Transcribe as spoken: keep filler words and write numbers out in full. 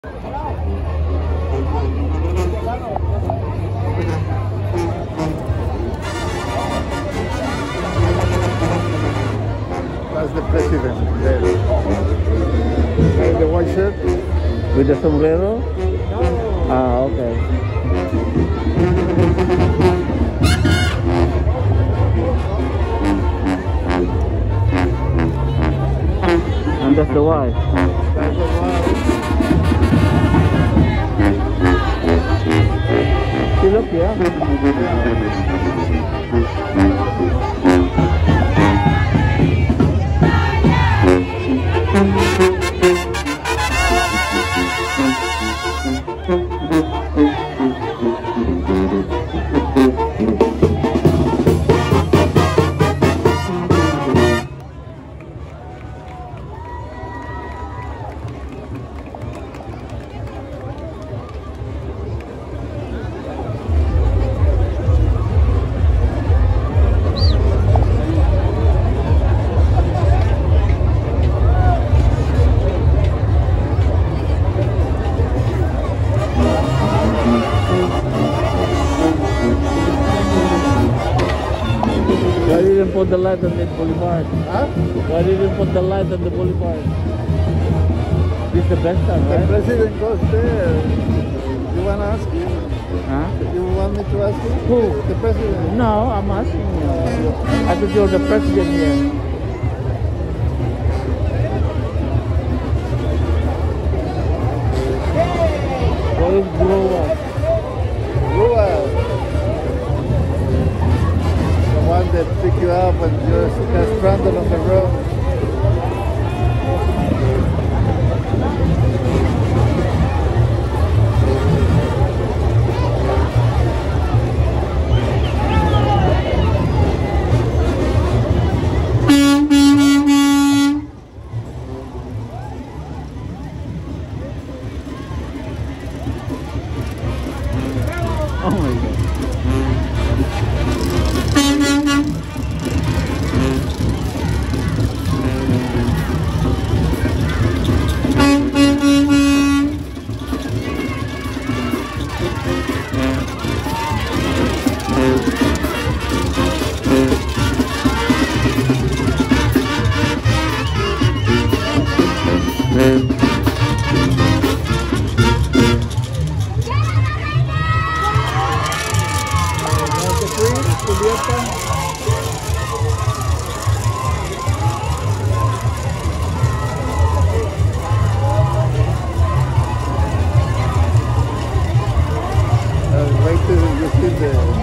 That's the president there. And the white shirt with the sombrero? No. Ah, okay. And that's the wife. That's the wife. She look young. Why didn't put the light on the boulevard? Huh? Why didn't put the light on the boulevard? This is the best time, right? The president goes there. You want to ask him? Huh? You want me to ask him? Who? The president. No, I'm asking you. I thought you're the president here. What is grow up? Grow up. The one that pick you up and you're just stranded on the road. Oh my God. Wait till you see the